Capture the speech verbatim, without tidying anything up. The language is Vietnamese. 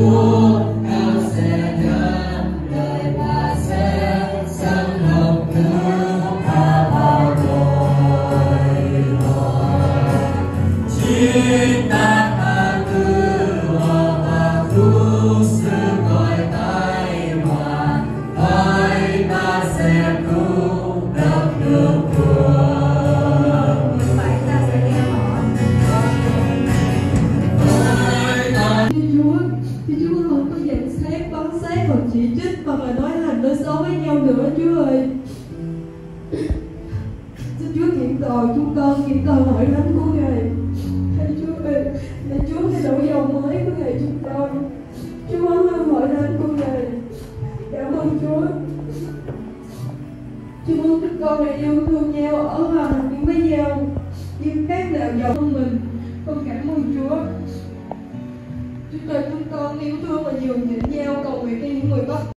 Chúa, cao sẽ nhận lời ta sẽ sẵn lòng cứu ta vào đời đời. Chính ta tha thứ và cứu sự gọi tai họa, hỏi ta sẽ cứu đất nước Chúa. Vậy ta sẽ nghe họ. Chúa, thì Chúa không có nhận xét, phán xét hoặc chỉ trích hoặc là nói hành nói xấu với nhau nữa Chúa ơi. Xin Chúa kiện tội chúng con, kiện tội hội thánh của Ngài. Hãy Chúa ơi, để Chúa thay đổi dòng mới của Ngài chúng con. Chúa ơn hội thánh của Ngài. Cảm ơn Chúa. Chúa muốn các con này yêu thương nhau, ở hòa mình với nhau, như các đạo dòng của mình. Con cảm ơn Chúa. Chúa cho chúng con yêu thương và nhường nhịn nhau, cầu nguyện cho những người bất